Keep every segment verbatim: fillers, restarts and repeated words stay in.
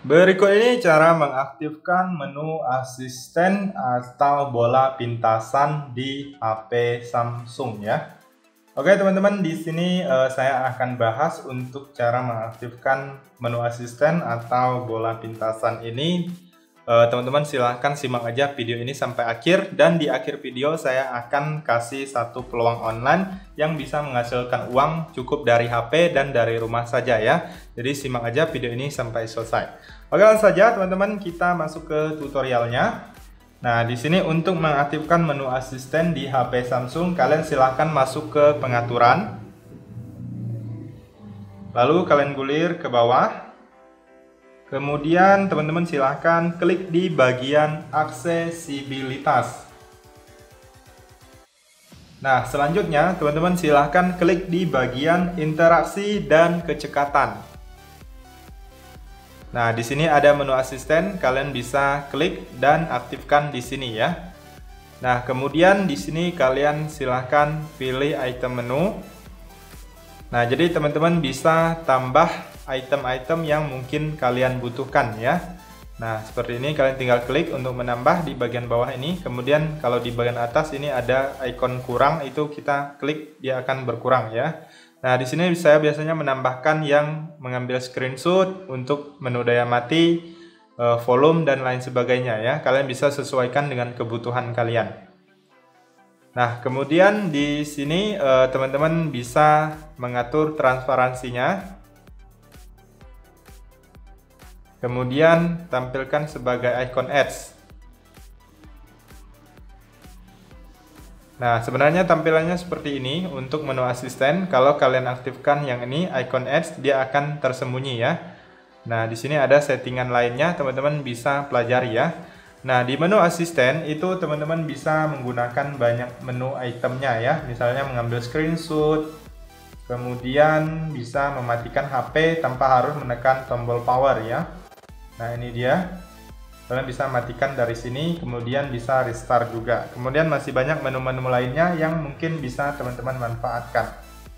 Berikut ini cara mengaktifkan menu asisten atau bola pintasan di H P Samsung ya. Oke teman-teman, di sini uh, saya akan bahas untuk cara mengaktifkan menu asisten atau bola pintasan ini. Teman-teman uh, silahkan simak aja video ini sampai akhir, dan di akhir video saya akan kasih satu peluang online yang bisa menghasilkan uang cukup dari H P dan dari rumah saja ya. Jadi simak aja video ini sampai selesai. Oke, langsung saja teman-teman kita masuk ke tutorialnya. Nah, di sini untuk mengaktifkan menu asisten di H P Samsung, kalian silahkan masuk ke pengaturan. Lalu kalian gulir ke bawah. Kemudian teman-teman silahkan klik di bagian aksesibilitas. Nah, selanjutnya teman-teman silahkan klik di bagian interaksi dan kecekatan. Nah, di sini ada menu asisten, kalian bisa klik dan aktifkan di sini ya. Nah, kemudian di sini kalian silahkan pilih item menu. Nah, jadi teman-teman bisa tambah item-item yang mungkin kalian butuhkan ya. Nah, seperti ini kalian tinggal klik untuk menambah di bagian bawah ini. Kemudian kalau di bagian atas ini ada ikon kurang, itu kita klik dia akan berkurang ya. Nah, di sini saya biasanya menambahkan yang mengambil screenshot untuk menu daya mati, volume dan lain sebagainya ya. Kalian bisa sesuaikan dengan kebutuhan kalian. Nah, kemudian di sini teman-teman bisa mengatur transparansinya. Kemudian tampilkan sebagai icon ads. Nah, sebenarnya tampilannya seperti ini untuk menu asisten. Kalau kalian aktifkan yang ini, icon ads, dia akan tersembunyi ya. Nah, di sini ada settingan lainnya, teman-teman bisa pelajari ya. Nah, di menu asisten itu teman-teman bisa menggunakan banyak menu itemnya ya. Misalnya mengambil screenshot, kemudian bisa mematikan H P tanpa harus menekan tombol power ya. Nah, ini dia. Kalian bisa matikan dari sini, kemudian bisa restart juga. Kemudian masih banyak menu-menu lainnya yang mungkin bisa teman-teman manfaatkan.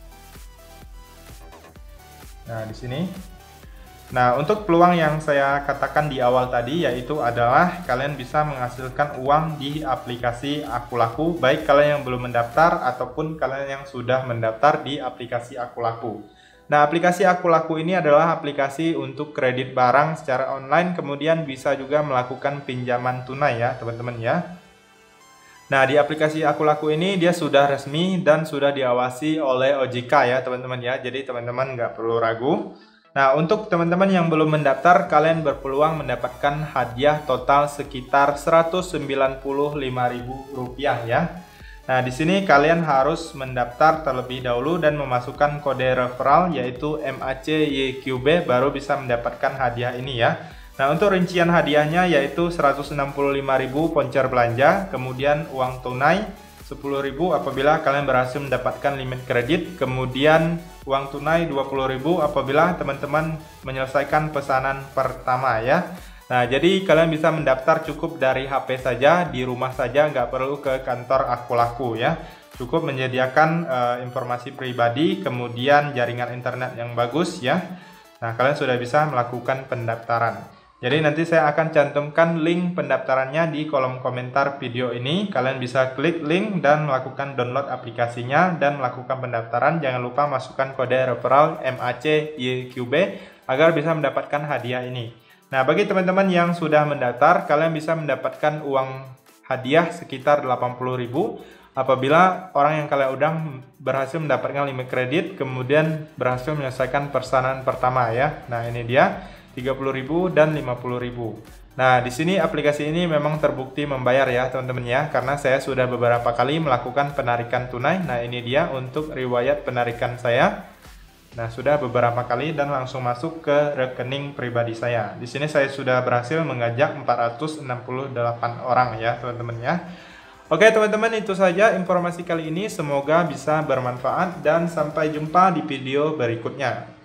Nah, di sini. Nah, untuk peluang yang saya katakan di awal tadi yaitu adalah kalian bisa menghasilkan uang di aplikasi Akulaku, baik kalian yang belum mendaftar ataupun kalian yang sudah mendaftar di aplikasi Akulaku. Nah, aplikasi Akulaku ini adalah aplikasi untuk kredit barang secara online, kemudian bisa juga melakukan pinjaman tunai ya, teman-teman ya. Nah, di aplikasi Akulaku ini dia sudah resmi dan sudah diawasi oleh O J K ya, teman-teman ya. Jadi, teman-teman nggak perlu ragu. Nah, untuk teman-teman yang belum mendaftar, kalian berpeluang mendapatkan hadiah total sekitar seratus sembilan puluh lima ribu rupiah ya. Nah, di sini kalian harus mendaftar terlebih dahulu dan memasukkan kode referral yaitu M A C Y Q B baru bisa mendapatkan hadiah ini ya. Nah, untuk rincian hadiahnya yaitu seratus enam puluh lima ribu voucher belanja, kemudian uang tunai sepuluh ribu apabila kalian berhasil mendapatkan limit kredit, kemudian uang tunai dua puluh ribu apabila teman-teman menyelesaikan pesanan pertama ya. Nah, jadi kalian bisa mendaftar cukup dari H P saja, di rumah saja, nggak perlu ke kantor Akulaku ya. Cukup menyediakan uh, informasi pribadi, kemudian jaringan internet yang bagus ya. Nah, kalian sudah bisa melakukan pendaftaran. Jadi nanti saya akan cantumkan link pendaftarannya di kolom komentar video ini. Kalian bisa klik link dan melakukan download aplikasinya dan melakukan pendaftaran. Jangan lupa masukkan kode referral M A C Y Q B agar bisa mendapatkan hadiah ini. Nah, bagi teman-teman yang sudah mendaftar, kalian bisa mendapatkan uang hadiah sekitar delapan puluh ribu apabila orang yang kalian udah berhasil mendapatkan limit kredit, kemudian berhasil menyelesaikan pesanan pertama ya. Nah, ini dia tiga puluh ribu dan lima puluh ribu. Nah, di sini aplikasi ini memang terbukti membayar ya, teman-teman ya, karena saya sudah beberapa kali melakukan penarikan tunai. Nah, ini dia untuk riwayat penarikan saya. Nah, sudah beberapa kali dan langsung masuk ke rekening pribadi saya. Di sini saya sudah berhasil mengajak empat ratus enam puluh delapan orang ya, teman-teman ya. Oke, teman-teman, itu saja informasi kali ini. Semoga bisa bermanfaat dan sampai jumpa di video berikutnya.